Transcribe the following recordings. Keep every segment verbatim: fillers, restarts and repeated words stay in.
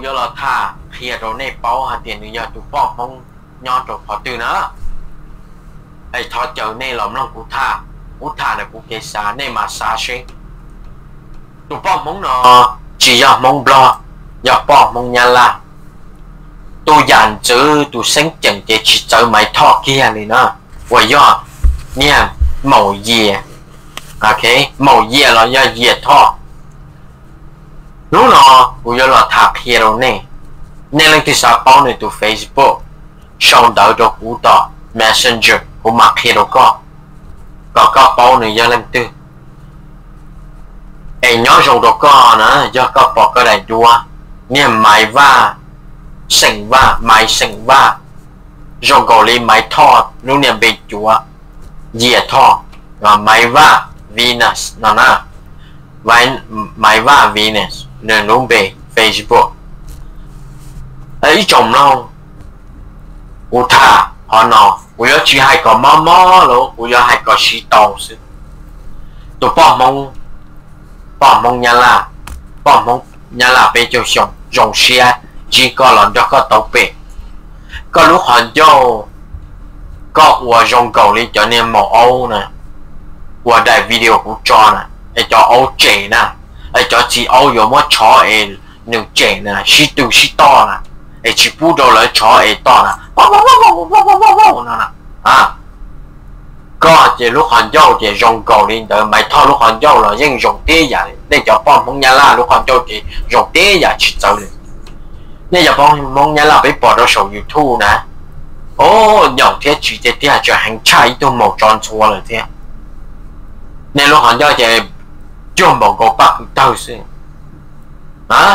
cú giờ là thà khi rồi này bao hạt tiền bây giờ tụ bỏ mong nhon rồi họ từ nữa ai thọ chờ này làm lòng cú thà cú thà là cú kế xa này mà xa xí tụ bỏ mong nó chỉ giờ mong lo giờ bỏ mong nhà là tôi dàn chữ tôi sinh chẳng để chỉ chờ mày thọ kia này nữa vậy do nha màu dìa ok màu dìa là do dìa thọ lúc nào tôi giờ là thạc hero này nên lên từ sao bao này từ Facebook xong đợi cho cú tỏ Messenger của mặt hero có có có bao này giờ lên từ em nhớ rồi đó có nữa do có bỏ cái này đua nè mày va sừng va mày sừng va rồi gọi lên mày thọ lúc nè bị chúa dìa thọ và mày va Venus nó nè vậy mày va Venus nên lúc bị Facebook ấy chồng nó u thà họ nó u giờ chỉ hay có mò mò luôn u giờ hay có xí tàu xí tụi bỏ mong bỏ mong nhà là bỏ mong nhà là bây giờ sống dùng xe chỉ có lần cho có tàu bể có lúc họ cho có của dùng cầu đi cho nên màu Âu nè của đại video của cho nè để cho Âu trẻ nè để cho chị Âu có một chó ấy nương trẻ nè xí từ xí to nè để chỉ bù đồ lại chó ấy to nè nè à có chỉ lúc họ dâu thì dùng cầu lên đợi mày thôi lúc họ dâu là dân dùng tía vậy để cho bọn mong nhà la lúc họ dâu thì dùng tía vậy chỉ sao được nên giờ bọn mong nhà la bị bỏ ra sổ YouTube nè ô dòng thế chỉ để tía cho hành trai tôi một tròn xua rồi thế nên lúc họ dâu thì chưa một cái bắt tao xí hả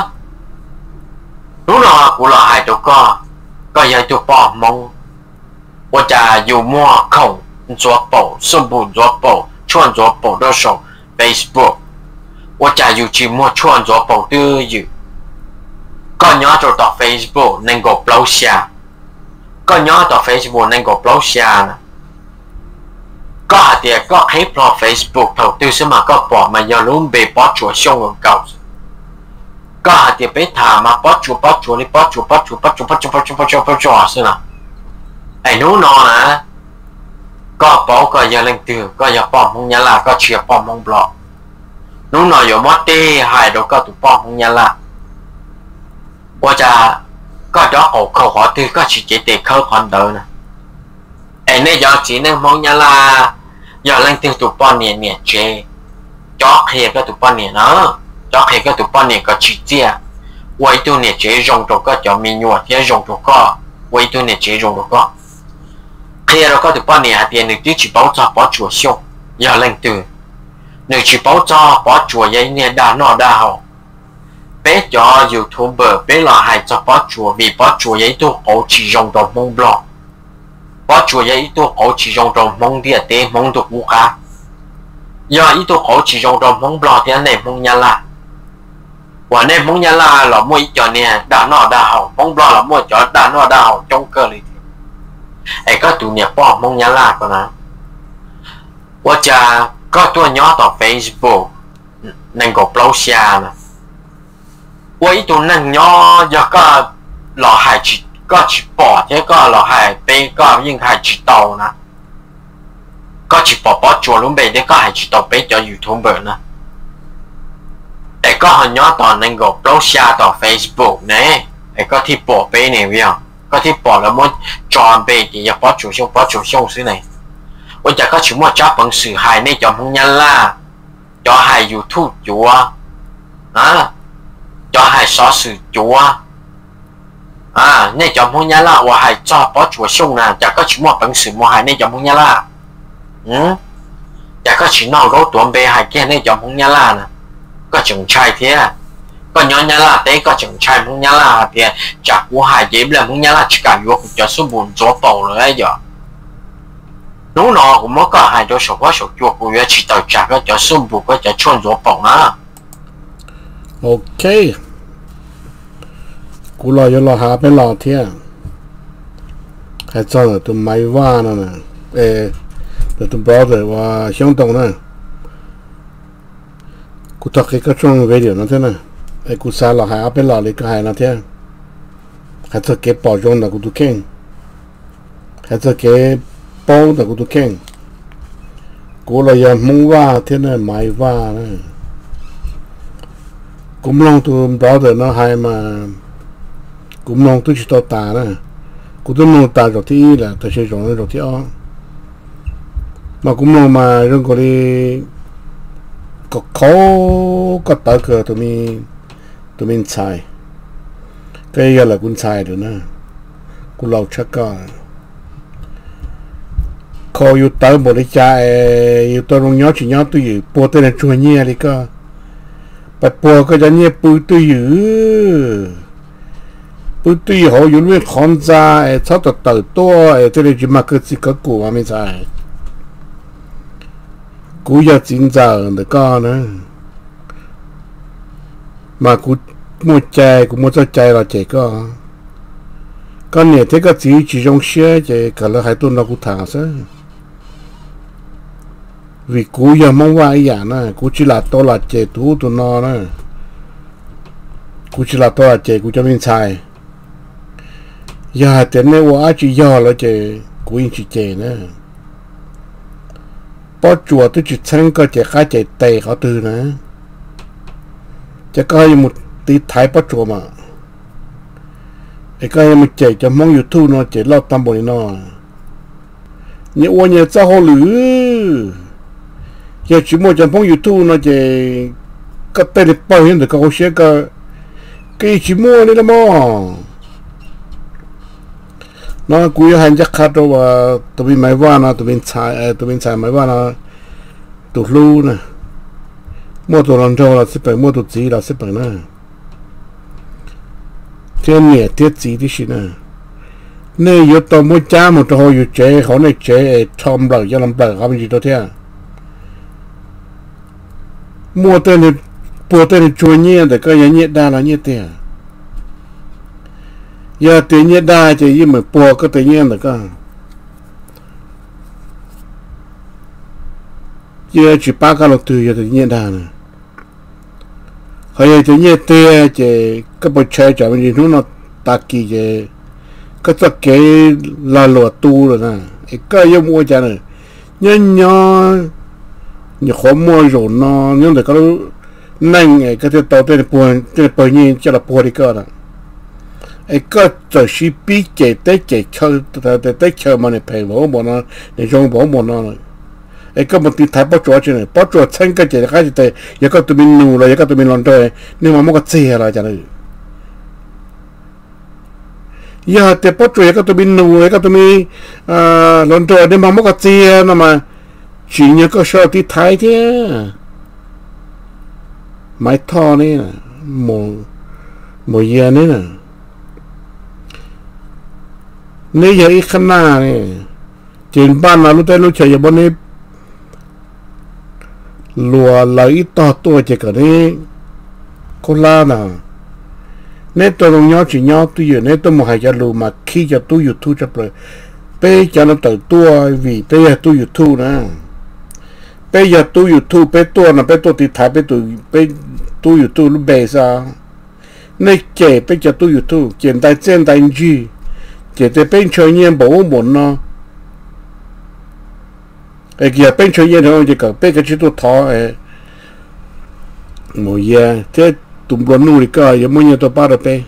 lúc nào cũng là hai tụi con có giờ tụi bỏ mong我家有么空做保，生不做保，创作保的时候 Facebook， 我家有节目创作保都有，个人做到 Facebook 能够标下，个人到 Facebook 能够标下呢，个下啲个喺 Facebook 头都是嘛个保嘛要拢被保住上个高，个下啲被他嘛保住保住你保住保住保住保住保住保住保住是啦。ไอ้นู้นนอนนะก็ปอก็ยังเล่นตื่นก็ยังป้อมมงยันละก็เชียร์ป้อมมงบล็อกนู้นนอนอยู่มอเต้หายดอกก็ถูกป้อมมงยันละว่าจะก็ดอกเขาขอตื่นก็ชี้เจเตะเขาคอนเดอร์นะไอ้เนี่ยยอดจีเนี่ยมงยันละยอดเล่นตื่นถูกป้อมเนี่ยเนี่ยเจจอกเฮียก็ถูกป้อมเนี่ยเนาะจอกเฮียก็ถูกป้อมเนี่ยก็ชี้เจียไว้ตัวเนี่ยเจยงตัวก็จะมีหนวดที่ยงตัวก็ไว้ตัวเนี่ยเจยงตัวก็khi đó có được bao nhiêu tiền được chỉ bảo cho bảo chùa siêu giờ lên từ nếu chỉ bảo cho bảo chùa vậy nè đã nọ đã hậu bé cho YouTuber bé là hay cho bảo chùa vì bảo chùa vậy tôi họ chỉ dùng đồ mông blog bảo chùa vậy tôi họ chỉ dùng đồ mông địa tế mông đồ cũ cả giờ ý tôi họ chỉ dùng đồ mông blog thì anh này mông nhà là và này mông nhà là là mua ít cho nè đã nọ đã hậu mông blog là mua cho đã nọ đã hậu trong cơ nàyไอ้ก็ตัวเนี่ยป้อมมงยันลาก็นะว่าจะก็ตัวย่อต่อ Facebook นั่นก็เปล่าเสียนะว่าอีตัวนั่นย่อยก็หล่อหายจิตก็จิตปอดแล้วก็หล่อหายไปก็ยิ่งหายจิตโตนะก็จิตปอดปอดจัวลุ้มไปได้ก็หายจิตโตไปจะอยู่ทุ่งเบิร์นะไอ้ก็หันย่อต่อนั่นก็เปล่าเสียต่อ Facebook นะไอ้ก็ที่ปอดไปเนี่ยวิ่งก็ที่ปอแล้วมันจอนไปที่จะปอจูช่วงปอจูช่วงซื้อไหนวันจะก็ชิมว่าจับบังสื่อหายในจอมพงยันล่าจอหายยูทูบจัวอ่ะจอหายซอสื่อจัวอ่าในจอมพงยันล่าว่าหายจอปอจูช่วงน่ะจะก็ชิมว่าบังสื่อว่าหายในจอมพงยันล่าอืมจะก็ชิมนอกรถตัวไปหายแค่ในจอมพงยันล่านะก็จึงใช่เท่าก็ย้อนยันละแต่ก็จึงใช้พงยันละเพียจากหัวหายเจ็บเลยพงยันละชิกาอยู่จะสมบูรณ์ตัวเปล่าเลยจ้ะนู้นเนาะผมก็หายตัวสกปรกตัวกูจะชิดต่อจากก็จะสมบูรณ์ก็จะชวนตัวเปล่านะโอเคกูรออยู่รอหาไปรอเที่ยใครจ้างตัวไม่ว่านั่นน่ะเออตัวตัวบอสเลยว่าช่างตรงนั้นกูตักก็ช่วงวิดีโอนั่นเท่านั้นไอ้กูสาหล่อหาไปหล่อเลยก็หายนะเท่า还是给包装的，我都看，还是给包的，我都看。过了要木瓦，天呐，买瓦呢。cũng long tu đó rồi nó hay mà cũng long tu chỉ tao tà nè cũng tôi long tà rồi thì là tôi sẽ rồi rồi thì ó mà cũng long mà rồi có đi có khó có tao cơ tụi mình tụi mình xài cái giờ là cũng xài được nè cũng lâu chắc cả khó yêu tao một cái cha yêu tao long nhớ chỉ nhớ tôi yêu bố tôi là chua nhẹ đi cơ bà bùa cái giá nhẹ bùi tôi dữ bùi tôi họ dữ luôn khôn ra sao tao tao to thế này chỉ mà cái gì cái cũ mà mình xài cũ giờ chính giờ được con nữa mà cũ mua chai cũ mua cho chai là chai con con này thế cái gì chỉ trong xe chai cả là hai tuần nó cũng thả sao vì cú giờ mong qua ấy nè cú chỉ là to là chế thú tụi nó nè cú chỉ là to là chế cú cho mình xài giờ tiền này qua chỉ giờ là chế cú in chỉ chế nè bao chùa tôi chỉ sang cái chế khai chế tệ họ từ nè chế coi một tí thái bao chùa mà cái cái một chế cho mong YouTube nó chế lo tâm bồi nó như ô như sao họ lử giờ chỉ mua cho phong YouTube nó chỉ có tên được bao nhiêu được có sẽ có cái chỉ mua này là mà nó cúi hành chắc khát đâu và tụi mình máy va nó tụi mình xài tụi mình xài máy va nó tụi lưu nè mua tụi lần sau là sẽ phải mua tụi gì là sẽ phải nè thiên nhẹ thiết gì đi xí nè nên yếu tố mua cha một trò yếu chế họ này chế chom lợi cho làm lợi không gì đâu thế mua tên thì mua tên thì chui nhiên để coi nhiệt đa là nhiệt tiền giờ tiền nhiệt đa chỉ như mà mua cái tự nhiên được cơ giờ chỉ ba cái lô từ giờ tự nhiên đa nè hay tự nhiên tiền chỉ cái bộ chơi cho mình nó ta kỳ chỉ cái tất cái là lúa tu rồi nè cái yêu mua cho này nhân nhỏ như khó mua rồi nó nhưng để có nành cái cái tàu tên buồn tên bơi nhiên cho là buồn đi cơ đó ấy có giờ chỉ biết chạy tới chạy chơi tới tới chơi mà này phải bỏ bỏ nó để trong bỏ bỏ nó ấy có một tí thái bắt chuột chứ này bắt chuột thanh cái chạy cái gì thế giờ có tụi mình nụ rồi giờ có tụi mình làm thôi nhưng mà mua cái xe là chả được giờ thì bắt chuột có tụi mình nụ rồi có tụi mình làm thôi nhưng mà mua cái xe nó mà chỉ nhớ có số tí thái thế máy thò này nè một một giờ này nè nếu giờ ít khăn nào này trên ban là lúc đấy lúc chơi giờ bọn này lùa lấy to to chỉ cả đấy con la nào nếu tôi đồng nhau chỉ nhau tôi giờ nếu tôi một hai giờ lùa mà khi giờ tôi YouTube cho rồi bây giờ nó tự tôi vì bây giờ tôi YouTube nè bây giờ tôi YouTube bây tôi là bây tôi thì thái bây tôi bây tôi YouTube lúc bây giờ nên chế bây giờ tôi YouTube简单简单句chế để bên chơi nhiên bảo muốn nó cái kia bên chơi nhiên thôi chỉ cần bên cái chữ tôi thọ ấy một giờ thế tụm buồn nuôi cái giờ mỗi ngày tôi bắt được bên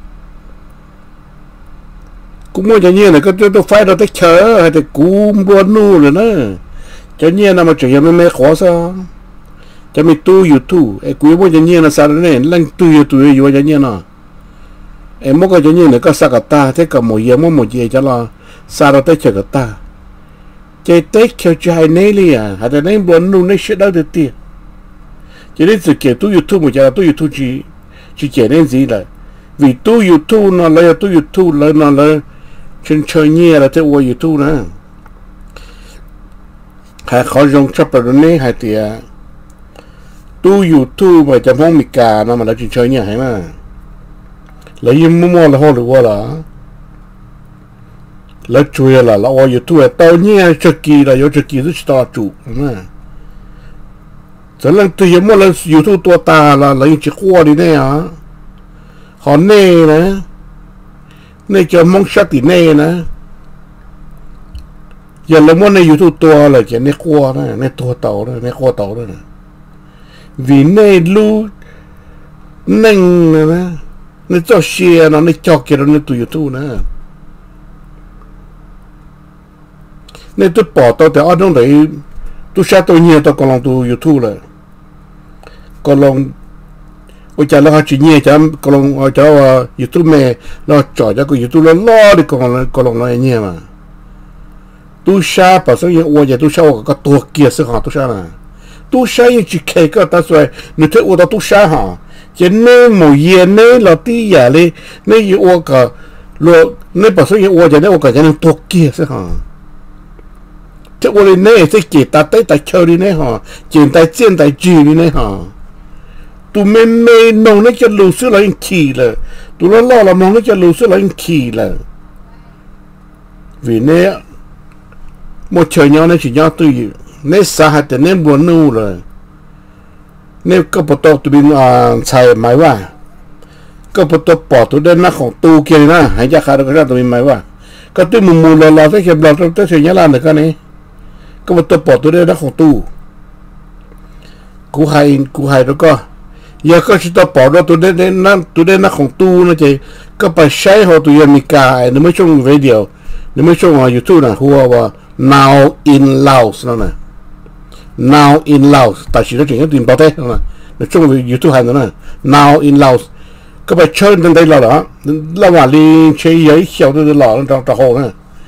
cũng mỗi ngày nhiên là cái tôi phải là tới chờ hay thì cũng buồn nuôi rồi nữa cho nhiên là mà chuyện em mới khó sao cho mình tu YouTube ấy cũng mỗi ngày nhiên là sao đấy lên tu YouTube ấy vô cho nhiên à em muốn cái cho nhiên là có sao cả ta thế cả một giờ muốn một giờ cho là sao đó tới chờ cả ta chơi tết theo chơi này li à hay là này buồn nuôi này sẽ đau được tiền cho nên sự kiện tu YouTube một giờ tu YouTube chỉ chỉ kể nên gì là vì tu YouTube nó là tu YouTube là nó là trên chơi nhẹ là theo YouTube nữa hay khó dùng chấp vào này hay thì tu YouTube mà chẳng phong mì cà nó mà nó chỉ chơi nhẹ hay mà lấy im mua mua là hoa được qua là lấy chui là là qua YouTube tao nhẹ cho kỳ là do cho kỳ rất to chủ mà cho nên tôi hiểu mua là YouTube tua ta là lấy chỉ qua đi này à họ nè nè nên cho mong sát thì này nè giờ là món này YouTube to là chỉ này qua đó này to tàu đó này qua tàu đó nè vì này lu nâng nè này cho share nó này cho cái đó này tụi YouTube nè này tôi bỏ tao thì ở trong đấy tôi sát tôi nhiều tao còn lòng tụi YouTube là còn lòng ôi chả lo chỉ nhiều chả còn lòng cho YouTube mẹ lo chọn cho cái YouTube nó lo đi còn còn lòng nó nhiều mà tu sa bảo sao như我也tu sa我个多解释哈tu sa啦tu sa也只开个但是你睇我到tu sa哈这呢某嘢呢落啲嘢咧呢要我个落呢bảo sao như我就呢我个人多解释哈这我哋呢即係打低打球啲呢哈見大見大住啲呢哈tu mê mê nông nó cho lù sư lại kỳ là tu nó lo là mong nó cho lù sư lại kỳ là vì nè một trời nhau nó chỉ nhau tôi nè xa hạt thì nè buồn nu rồi nè có bộ tộc tụi mình à xài máy va có bộ tộc bỏ tụi đây nó không tu kia nè hãy ra khai được cái tụi mình máy va có tụi mù mù lò lò tới khi lò tới thời nhớ làm được cái này có bộ tộc bỏ tụi đây nó không tu cú hay cú hay đó có giờ có chỉ tao bỏ đó tụi đây nó tụi đây nó không tu nó chỉ có phải sai họ tụi mình cài nó mới trong video nó mới trong YouTube nè hùa vào now in Laos nó nè now in Laos tại chỉ nó chỉ có tìm bao thế nè nó trong YouTube hay nữa nè now in Laos các bạn chơi đến đây là đó là mà đi chơi giấy xèo từ lò trong trong hồ nè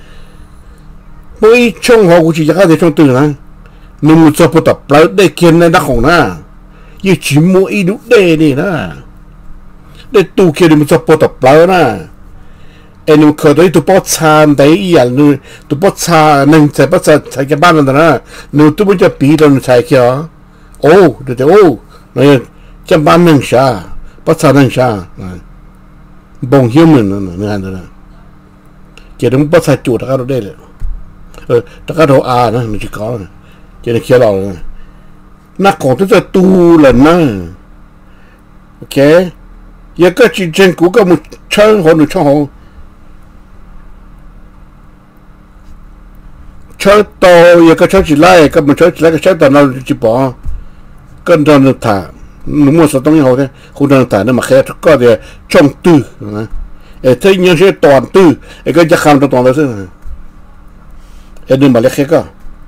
mỗi trong hồ cũng chỉ có thể trong từ nè nếu một số tập lại để kiến này đã khổng nè như chỉ mỗi đủ đề này nè để tu kia thì một số tập lại nè em khởi đấy tụi bớt xa đấy à nu tụi bớt xa nên sẽ bớt xa chạy cái ban rồi nè nu tụi bớt cho bị rồi chạy kia ô được rồi ô này trăm ban nên xa bớt xa nên xa bông hiếm mình nữa nữa anh đó chỉ đúng bớt xa chuột các đồ đây là ờ các đồ à nữa nó chỉ có này chỉ là kia rồi nó còn tới tu là nó ok giờ cái chuyện trên của cái một chân hồ một chân hồ chơi tàu giờ cái chơi chỉ lại cái mình chơi chỉ lại cái chơi tàu nào chỉ bỏ cái đó nó thả nó mua số东西好的khu đó thả nó mà khai có thì trong tư ờ thế nhưng sẽ toàn tư cái chắc không toàn đó chứ ờ đừng mà lấy khai cả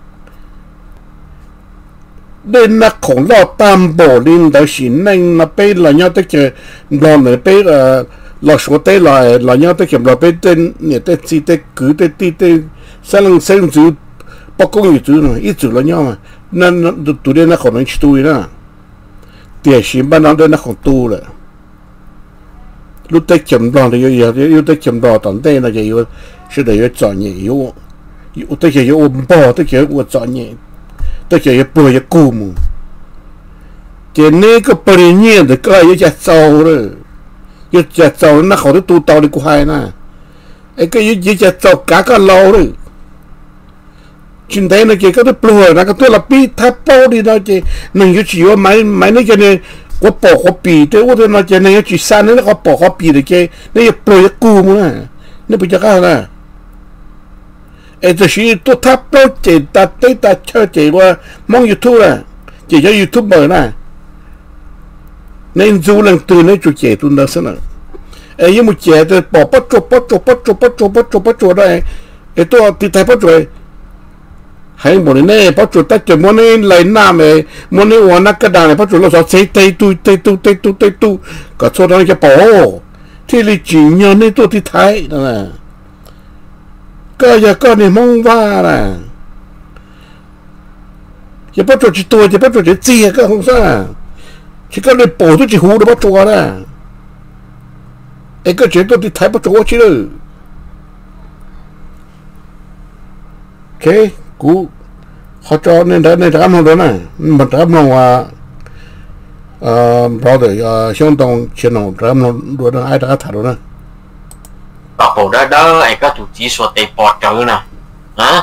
đến nó khổng lồ tam bộ lên đó xin nên nó bây là nhau tới chơi lo này bây là lo số tới là là nhau tới chơi lo bây tên nhà tới chi tới cứ tới ti tới sáng sáng chữ bao công như chữ này ít chữ là nhau mà nên tụi đây nó còn nói tu nữa tiền xin ban đầu đây nó còn tu rồi lúc tới chấm đòn thì yêu yêu tới chấm đòn tận đây là yêu sẽ để yêu chọn nhẹ yêu yêu tới giờ yêu ôm bò tới giờ yêu chọn nhẹ tới giờ yêu bơi yêu cùm chỉ nên có bơi nhẹ thì cái yêu chặt sâu rồi yêu chặt sâu nó không tu tàu đi của hai nè cái yêu yêu chặt sâu cả cái lâu rồi chuyện đấy nó chỉ có cái bùa nó có tôi là bị tháp bao đi đó chỉ mình cứ chỉ có máy máy nó cho nên có bỏ có bì thế có nó cho nên chỉ san nó có bỏ có bì được chứ nó có bùa cù mà nó bị cho cái này ấy thì chỉ tôi tháp bao chỉ ta tới ta chơi chỉ qua mong YouTube à chỉ cho YouTube mở nè nên dù lần từ nó chủ chế tôi nói xem nào ấy như một chế thì bỏ bắt chụp bắt chụp bắt chụp bắt chụp bắt chụp bắt chụp đây ấy tôi thì thấy bắt chụp hay một này bắt chuột ta chỉ muốn này lấy nam này muốn này uống nát cái đàn này bắt chuột nó sao xây tây tu tây tu tây tu tây tu cả số đó cái bỏ thì là chỉ nhớ này tôi thì thấy nè cái giờ cái này mong va nè chỉ bắt chuột chỉ tôi chỉ bắt chuột chỉ chia cái không sao chỉ cái này bỏ tôi chỉ hú được bắt chuột nè cái chuyện tôi thì thấy bắt chuột chứ được ok cú họ cho nên đó nên cảm ơn đó nè mình cảm ơnว่าเอ่อเราเดี๋ยวช่วงตรงเชียงของเราดูดูไอ้ตาถ่ายดูนะ bảo bộ đó đó ai có tụi chỉ số tệ bọt trừ nè hả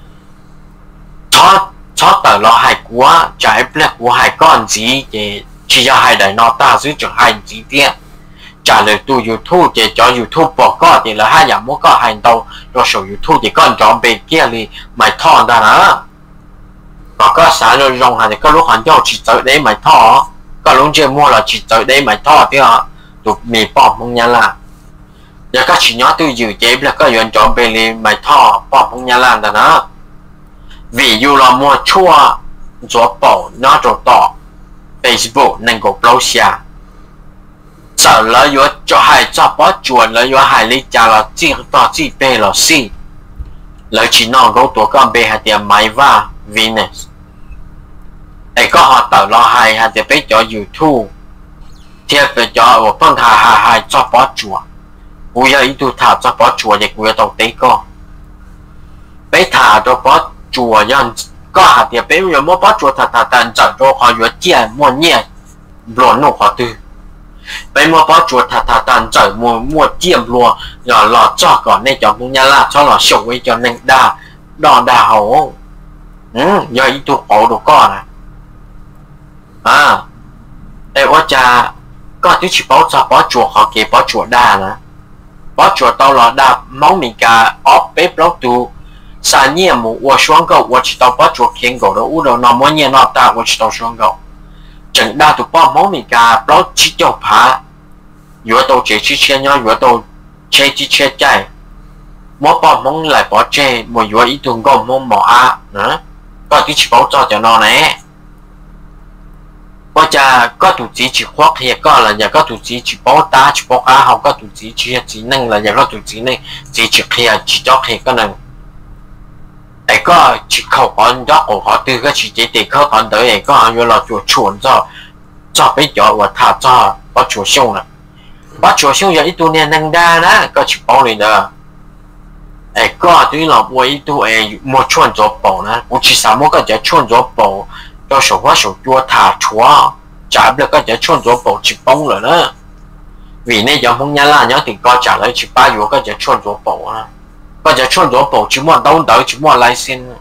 cho cho tờ lo hai quá trái black của hai con gì thì chỉ cho hai đại nó ta giữ cho hai gì tiền trả lời tu YouTube để cho YouTube bỏ có thì là hai nhà muốn có hành động rồi số YouTube thì con chọn bên kia thì mày thon ra nữa và có sáng rồi rong hàng thì có lúc hắn cho chỉ tới đấy mày thọ có lúc chơi mua là chỉ tới đấy mày thọ thì họ tụi mì bỏ mông nhà là giờ các chị nhỏ tôi dự chế là có chuyện chọn bên thì mày thọ bỏ mông nhà làm đó nữa ví dụ là mua chua rồi bỏ nó rồi tỏ Facebook nên có blog xa sợ là yếu cho hai cho bỏ chuồn là yếu hai lý trả là chỉ tỏ chỉ bê là si là chỉ nó có tổ con bê hạt tiền máy và Venus ấy có họ tờ lo hai hạt tiền bê cho YouTube thiết về cho ở phân thả hai hai cho bỏ chuồn bây giờ ý tôi thả cho bỏ chuồn thì tôi đầu tế có bê thả cho bỏ chuồn nhân có hạt tiền bê yếu mua bỏ chuồn thả thả tàn chẳng cho họ yếu tiền mua nhẹ luôn nụ họ tư bây mua bỏ chuột thà thà tàn trời mua mua chiêm lùa nhỏ lọt cho còn nên cho cũng nhà là cho lọt sầu ấy cho nên đa đòn đà hổ ừ giờ ý tụ ổ đồ con à à ê quá cha có tí chỉ bỏ cho bỏ chuột họ kì bỏ chuột đa nè bỏ chuột tao là đa máu mình cả ốp bếp lót tụ sa nhẹ mù qua xuống cầu qua chỉ tao bỏ chuột khiến cầu đó u đầu nó muốn nhẹ nó ta qua chỉ tao xuống cầu chẳng đa tụ bỏ máu mình cả lót chỉ cho phá vừa tôi chỉ chỉ chơi nhau vừa tôi chơi chỉ chơi chạy mỗi bỏ mong lại bỏ chơi một vừa ý tưởng có mong bỏ à nữa có tí chỉ bảo cho cho nó này có cha có tụi chỉ chỉ khoác thì có là nhà có tụi chỉ chỉ bảo ta chỉ bảo cá không có tụi chỉ chỉ chỉ năng là nhà có tụi chỉ này chỉ chỉ kia chỉ cho kia cái này ấy có chỉ khẩu con đó của họ từ cái chỉ chỉ để khẩu con tới ấy có họ vừa là chuột chuồn cho cho bây giờ và thả cho có chuột sông này bắt chuột sông giờ ít tu nên năng đa đó có chỉ bảo này đó ấy có tuy là mua ít tu ấy mua chuồn cho bảo nè cũng chỉ sao mua cái giờ chuồn cho bảo cho số hóa số chua thả chua trả được cái giờ chuồn cho bảo chỉ bông rồi đó vì này giờ không nhớ là nhớ thì có trả lời chỉ ba euro cái giờ chuồn cho bảo nè cái giờ chuồn cho bảo chỉ mua đâu đâu chỉ mua lại xin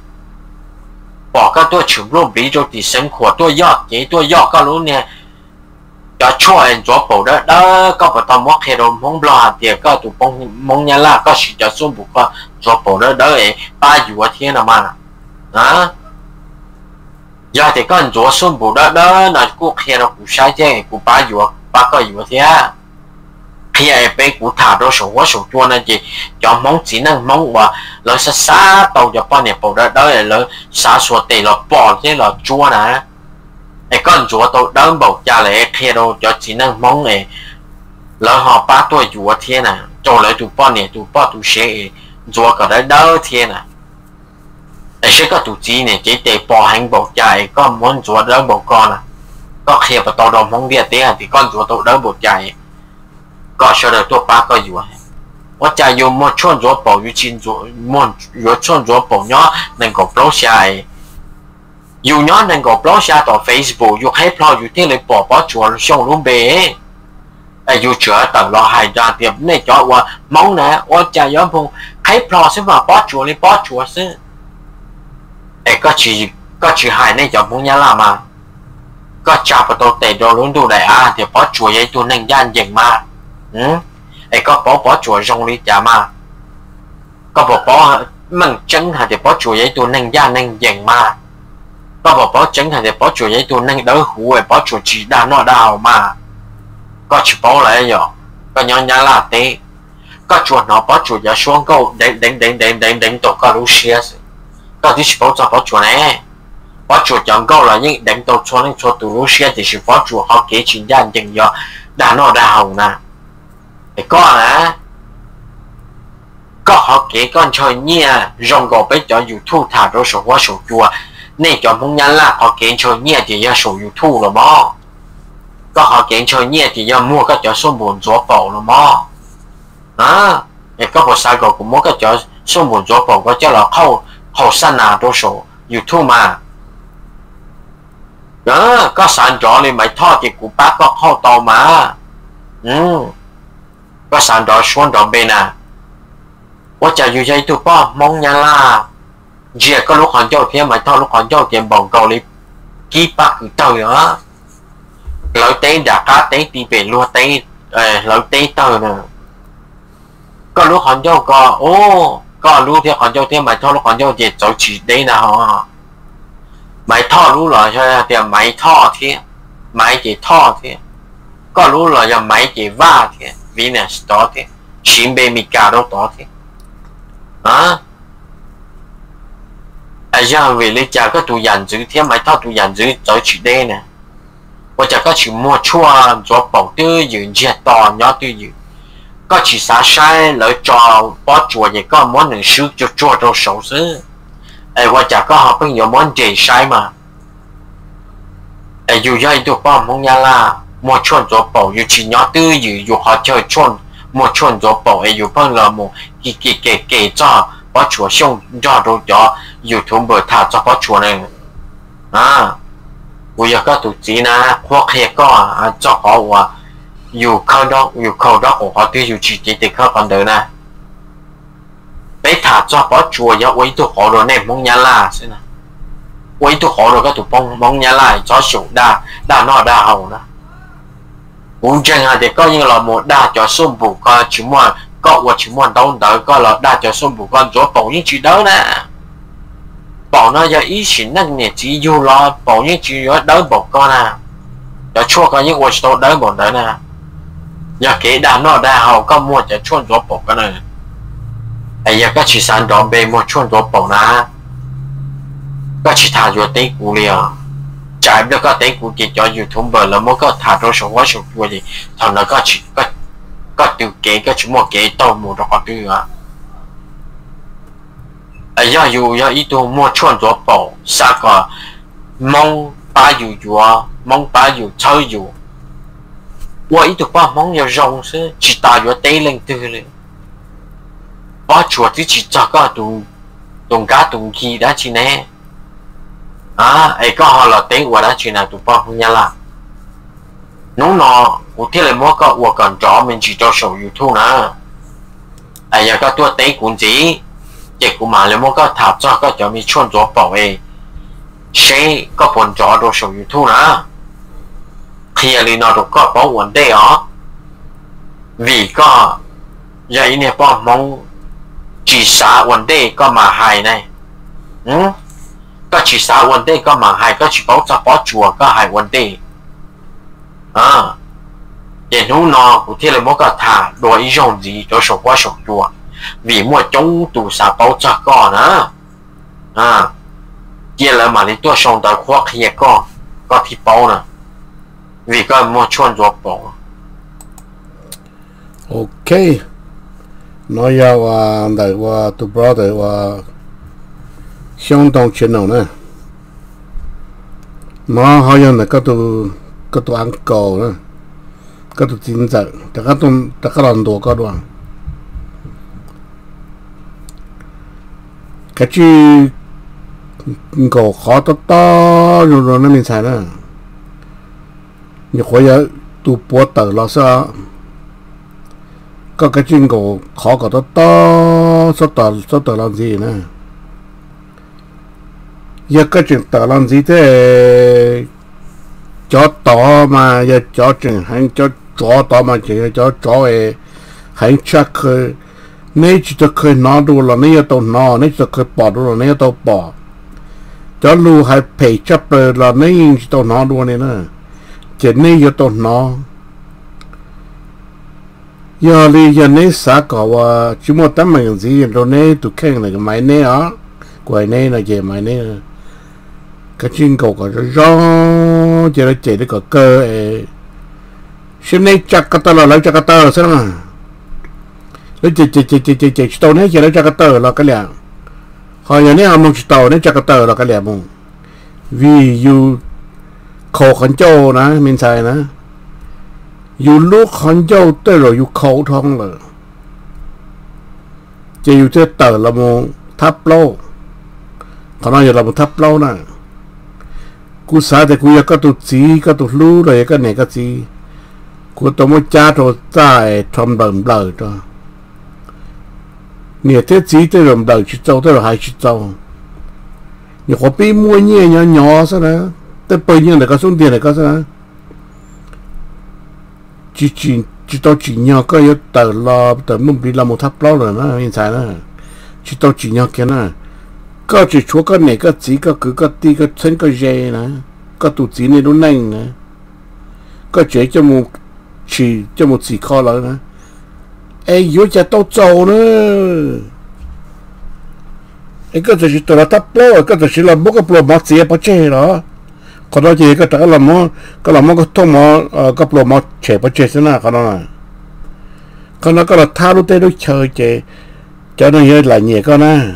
bỏ cái tôi chịu luôn bị cho thì sinh hoạt tôi giọt chỉ tôi giọt cái lúc này cho cho anh cho bảo đó đó có phải tao mất hết rồi không lo thì có tụi bông mong nhà là có sự cho xuống bụng có cho bảo đó đó ấy ba euro thiên nào mà hả giờ thì có anh cho xuống bụng đó đó là cũng hết rồi cũng sai chứ cũng ba euro ba cái euro thế khi ai bé cũng thả đó số quá số chua này gì cho mong chỉ năng mong và lợi sa sa tàu cho bao nhiêu bảo đó đó là lợi sa số tiền là bỏ chứ là chua nè ai con chua tàu đó bảo cha lại khi đâu cho chỉ năng mong này lợi họ ba tuổi chua thế nè cho lại tụ bao nhiêu tụ bao tụ sẽ chua cái đó đó thế nè ai sẽ có tụ chỉ này chỉ để bỏ hành bảo cha ai con muốn chua đó bảo con à có khi mà tàu đó mong biết thế thì con chua tàu đó bảo cha có sao được tôi ba cái gì vậy? 我家有么穿着保育金着么有穿着保鸟能够 block 下来，有鸟能够 block 下到 Facebook 有开 block 有天来宝宝做上路呗，哎有这等了还让点那叫我忙呢，我家有碰开 block 是嘛宝做的宝做是，哎个去个去海那叫碰人啦嘛，个จับตัวเตะโดนลุ้นดูได้อ่ะเดี๋ยวป๋อจั่วยัยตัวหนึ่งย่านยิงมาอืมไอ้ก็ป๋อป๋อจั่วตรงนี้จะมาก็บอกป๋อมันจังหาเดี๋ยวป๋อจั่วยัยตัวหนึ่งย่านหนึ่งยิงมาก็บอกป๋อจังหาเดี๋ยวป๋อจั่วยัยตัวหนึ่งเดือดหูไอ้ป๋อจั่วจีด้านนอกดาวมาก็ชิป๋ออะไรอยู่ก็ย้อนย้อนลาเตะก็จั่วหนอป๋อจั่วอย่าช่วงก็เด้งเด้งเด้งเด้งเด้งเด้งตัวก็รู้เชียสิก็ที่ชิป๋อจะป๋อจั่วแน่ป๋อจั่วยังก็là những đánh đầu cho nên cho tụi nó xe thì sựป๋จั่วhọ kể chuyện gian dừng do đã nó đào nè thì có hả có họ kể con chơi nhia rong gò bé cho YouTube thả rồi số quá số chùa nên cho muốn nhắn là họ kể chơi nhia thì do số YouTube rồi mò có họ kể chơi nhia thì do mua cái cho số buồn gió bầu rồi mò đó thì có một sai gò cũng mua cái cho số buồn gió bầu có cho là khâu khâu sanh nào đôi số YouTube mà đó có sản rõ thì mày thọ thì của bác có khâu tàu mà ừ có sản rõ xuống rõ bên à tôi chả dù dây tôi có mong nhà là chỉ có lúc họ cho phía mày thọ lúc họ cho tiền bồng cầu đi ký bác cứ tàu nữa lối tế đã cá tế đi về luôn tế ê lỡ tí tờ nè có lúc họ cho có ô có lúc thì họ cho thì mày thôi lúc họ cho thì cháu chỉ đấy là họ mày thọ lúc là cho thì mày thọ thì mày chỉ thọ thì có lúc là giờ mày chỉ va thì vì nè đó thì xin bê mi cả đâu đó thì à ai giờ về lấy cha có tụ nhận chữ thì mày thọ tụ nhận chữ cháu chỉ đấy nè或者個全部錯咗步都完全當咗都要，個其實晒嚟做把做嘢個冇能數就做到手勢，誒或者個好朋友冇地晒嘛，誒要要都幫忙呀啦，冇錯咗步要全咗都要要學就錯，冇錯咗步誒要幫佢冇幾幾幾幾咗把做上做到咗要同佢他做把做呢，啊。bây giờ các tụi chị na khoác hệ có cho họ và dù khâu đó dù khâu đó của họ tuy dù chỉ chỉ thì khâu còn đỡ nè bé thả cho bỏ chùa cho quấy tụi họ rồi này mong nhà la xem nào quấy tụi họ rồi các tụi bông mong nhà la cho sụp đa đa nó đa hầu nè muốn chăng à thì có như là một đa cho xung bù con chỉ muốn có và chỉ muốn đâu đỡ có là đa cho xung bù con chỗ bầu những chuyện đó nè bảo nó giờ ý xin năng nhẹ chỉ dù lo bảo những chuyện đó đỡ một con à giờ chua có những vật số đỡ một đỡ nè giờ cái đàn nó đa hầu có mua cho chuồn gió bộ cái này ấy giờ các chị sản đó về mua chuồn gió bộ nè các chị thả vô tế cũ liền trái được các tế cũ chỉ cho YouTube bờ là mỗi cái thả trong số hóa số chua gì thằng nó các chị các các tiêu kế các chị mua kế tàu mua đó có tiêu à ấy giờ dù giờ ít đồ mua chuồn gió bộ sao có mong ba dù dù mong ba dù chơi dù我一度把梦要容是只大约得零对了，把桌子只找个东东家东西的去呢，啊，哎个好了得我的去呢，都把梦呀啦，侬喏，我听了么个我跟着们只做手 YouTube 呢，哎呀个多得工资，结果嘛了么个他做个就没穿着宝诶，谁个本着做手 YouTube 呢？khi là nó được có bảo vấn đề đó vì có vậy nè bảo mong chỉ xả vấn đề có mà hài này ừ? Có chỉ xả vấn đề có mà hài có chỉ bảo cho bảo chùa có hài vấn đề à để nó nó của thế là mỗi cái thả đồ ý dùng gì cho số quá số chùa vì mỗi trong tủ xả bảo cho có nữa à kia là mà đi tôi xong tới khoa kia có có thì bảo nè vì có mua chuồn gió bộ. Ok. Nói ra và đại và tụi brother và相当全能呢。nó hầu như là các tụi các tụi ăn cầu nữa, các tụi tin giả, tất cả tụi tất cả làm đồ các đồ. Cái chữ cầu khó to to rồi rồi nó mình xài nữa. Như khối giờ tụ bố tờ là sao có cái chuyện của khó có to to số tờ số tờ làm gì nữa giờ cái chuyện tờ làm gì thế cho to mà giờ cho chuyện hành cho chó to mà chỉ cho chó ấy hành chắc nếu chỉ được khơi nó đủ là nếu tao nó nếu chỉ khơi bỏ đủ là nếu tao bỏ cho lu hay phải chấp là nếu chỉ tao nó đủ này nữa chỉ nên cho tôi nó giờ đi giờ này xã có à chỉ một tấm bằng gì rồi này tụi khen là cái máy này á quầy này là gì máy này cái chuyện cầu có rõ chỉ là chỉ để có cơ xem này chắc cái tờ là lấy chắc cái tờ sao mà lấy chỉ chỉ chỉ chỉ chỉ chỉ tàu này chỉ lấy chắc cái tờ là cái lẻ hồi giờ này họ muốn tàu này chắc cái tờ là cái lẻ mông vì you khổ khẩn châu nè mình xài nè dù lúc khẩn châu tới rồi dù khổ thông rồi chỉ dù tới tờ là một tháp lâu còn nói là một tháp lâu nè cú xài thì cú có tụt gì có tụt lú rồi cái này cái gì cú tụi mới cha rồi tại thầm bầm lời cho nhiều thế gì tới rồi đời chỉ châu tới rồi hai chỉ châu nhiều khó bị mua nhiều nhỏ nhỏ sao nè tới bây giờ là có số tiền này có sao chỉ chỉ chỉ tao chỉ nhau có yếu tờ lo tờ muốn bị làm một tháp lo rồi nó hiện tại nó chỉ tao chỉ nhau cái nó có chỉ chúa có này có chỉ có cứ có ti có chân có dây nè có tụ chỉ này nó nhanh nè có chế cho một chỉ cho một chỉ kho lại nè ai yếu cho tao trâu nữa ai có chỉ tao là tháp lo có chỉ là bốc cái lo mặc gì bao chế đó còn đó chỉ có trả làm mò có làm mò có thông mò có lo mò chế bao chế thế nào còn đó này còn nó có là thao lúc tây lúc chơi chế cho nó hơi lại nhẹ con na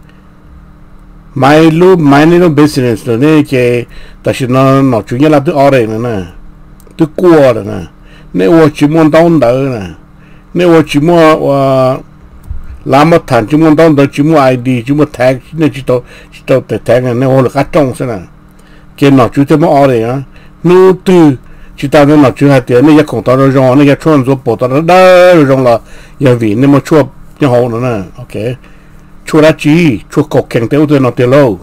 mai lúc mai này nó business rồi này chế tại vì nó nó chủ yếu là tôi ở đây nè tôi qua rồi nè nếu mà chỉ muốn đón đỡ nè nếu mà chỉ muốn làm một thằng chỉ muốn đón đỡ chỉ muốn i đê chỉ muốn tag nên chỉ tao chỉ tao để tag này nếu là cắt trong thế này cái nó chủ yếu mà ở đây á nếu từ chỉ tao nó chủ hai tiền này không tao rồi này cái chuyện做 bộ tao đó rồi là giờ vì nếu mà chua như hậu nữa nè ok chua đã chỉ chua cọc kẹng téo tôi nó tiền lâu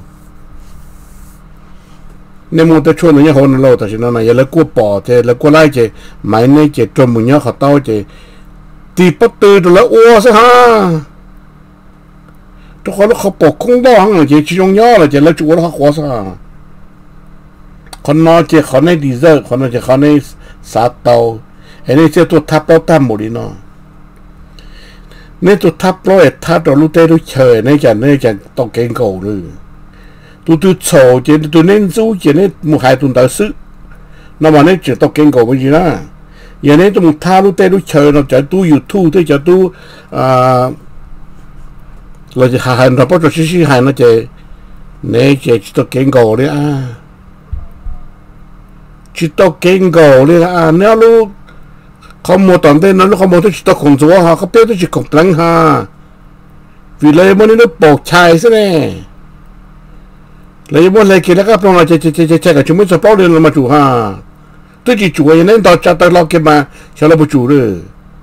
nếu mà tôi chua nó như hậu nó lâu thì nó này giờ lấy cua bò thì lấy cua lai thì máy này thì trộn một nhớ họ tao thì thì bắt từ rồi lấy ô sao ha tôi có nó không bỏ không đó hả chỉ chỉ trong nhớ là chỉ lấy chua nó khó sao con nó chỉ khó này đi giờ con nó chỉ khó này sát tàu cái này chỉ tôi tháp tàu tam một đi nó nên tôi tháp lo tháp đó lúc tây lúc chơi nên chẳng nên chẳng tao kén cầu nữa tôi tôi sầu chỉ tôi nên giữ chỉ nên một hai tuần tới sức nó mà nên chỉ tao kén cầu cái gì đó giờ nên tôi một tháp lúc tây lúc chơi nó chỉ tôi YouTube tôi chỉ tôi à là chỉ hai nó bắt đầu xí xí hai nó chỉ nên chỉ tao kén cầu đấy à chỉ tao kén cầu đấy à nếu lúc không một tuần đây nó không một tôi chỉ tao không chúa ha không biết tôi chỉ không lắng ha vì lấy mỗi nó bột chai thế này lấy mỗi lấy kia nó các phong là chạy chạy chạy chạy chạy cả chúng mới sẽ bao lên mà chủ ha tôi chỉ chủ nên tao cho tao lo kia mà cho nó bù chủ rồi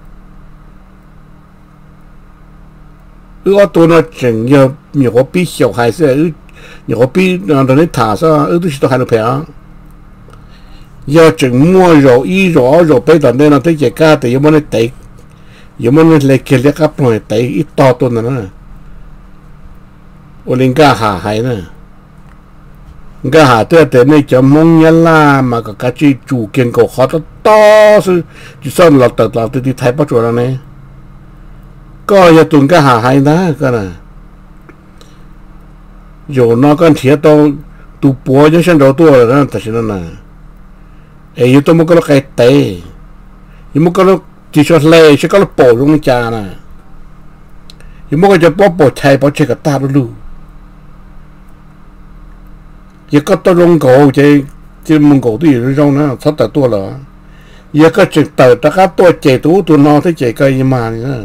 ư tôi nó chẳng nhiều nhiều có bị小孩子ư nhiều có bị nó nó thả sao ư tôi chỉ tao hai mươi phèo giờ chừng mua rồi y rồi rồi bây giờ nên là thấy cái cá thì giống như tệ giống như lấy cái lấy cáp này tệ ít to tuần nữa nè ô linh cá hà hay nè cá hà tôi thấy này cho mông nhá la mà cái cá chi chủ kiên cầu khó to to sư chỉ son lọt tật lọt thì thấy bắt chuột này có giờ tuần cá hà hay đó cái này rồi nó con thiệt to tụ bùa cho xem đầu tua rồi đó thật sự nó nè ấy tôi muốn có nó cái tệ nhưng muốn có nó chỉ cho lệ chỉ có nó bổ trong trà nè nhưng muốn có cho bó bổ chạy bó chạy cả ta luôn giờ có tôi rong cổ chơi chơi mông cổ thì rong nó sắp tới tua rồi giờ có chuyện tới ta cá tua chạy tú tu nó thấy chạy cây mà nữa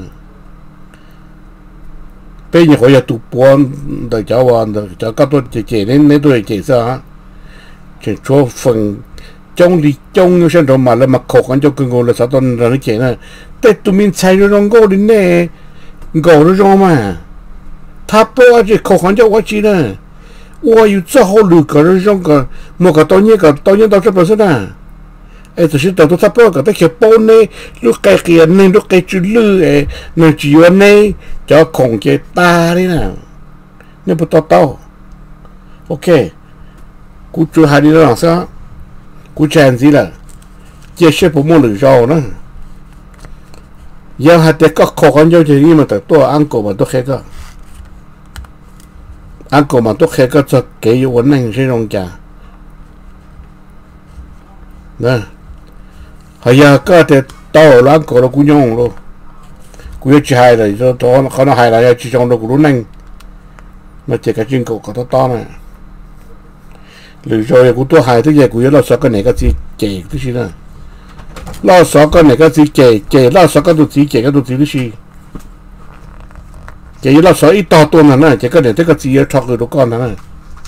bây giờ họ giờ tụ buồn để cháu vào để cháu các tôi chạy chạy đến mấy tuổi chạy sao chạy cho phần trong đi trong như xem rồi mà là mặc khổ ăn cho cưng ngồi là sao tuần rồi nó chạy này tết tụi mình xài rồi rong gỗ đến nè gỗ nó rong mà tháp bao chỉ khổ ăn cho quá chi nè ôi yêu cho họ lừa cả rồi rong cả một cả tao nhớ cả tao nhớ tao chấp nhận à ấy tôi xin tao tôi tháp bao cả tao kêu bao nè lúc cái kia nè lúc cái chữ lừa ấy nó chỉ vào nè cho khổng chế ta đấy nào nên bắt tao tao ok cú chưa hai đi đâu làm sao cú chèn gì là chia sẻ bộ môn được rồi nữa giờ hai đứa có khó khăn nhau thì nhưng mà tôi ăn cổ mà tôi khé cơ ăn cổ mà tôi khé cơ cho cái vấn đề sẽ rong trả nè bây giờ có thể tao ăn cổ nó cũng nhông luôn cũng chỉ hai rồi cho cho nó nó hai là chỉ trong nó cũng nhanh nó chỉ cái chân cổ có to to này lười rồi cũng tôi hai thứ gì cũng lo sợ cái này cái gì chè cái gì nữa lo sợ cái này cái gì chè chè lo sợ cái đồ gì chè cái đồ gì cái gì chè lo sợ ít to tuần này nè chè cái này cái gì cho người đồ con này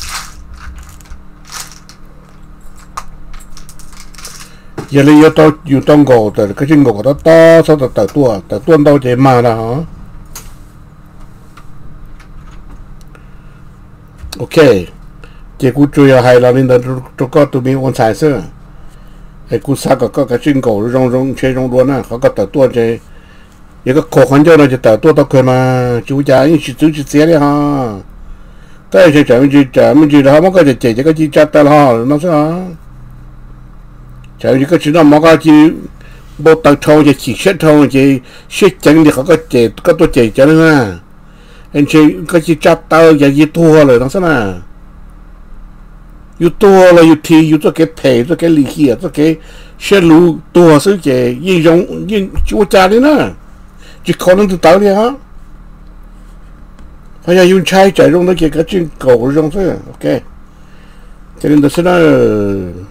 giờ lấy yo taoอยู่ตรงกอแต่ก็ชิงกอตต่อซะแต่แต่ตัวแต่ตัวตาเจมานะฮะโอเคเจกูช่วยให้เรานี่ตัวก็ตัวมีคนใส่เสื้อไอ้กูซักก็ก็จิ้ง狗รงรงเชรงล้วนน่ะเขาก็แต่ตัวเจ一个可很久了就到多到去嘛，就家一起走去这里哈，但是咱们就咱们就他们个就姐姐个就家得了哈，那是啊，咱们这个知道么个就不到头就起石头就石整的，那个姐个多姐姐了嘛，而且个就家到也一多了，那是嘛，又多了又提又做给赔做给利息做给线路多是给应用应就家的呢。chỉ có nó từ tới đi hả phải là dùng chai chạy trong đó kia cái chuyện cầu trong thế ok cho nên tôi sẽ nói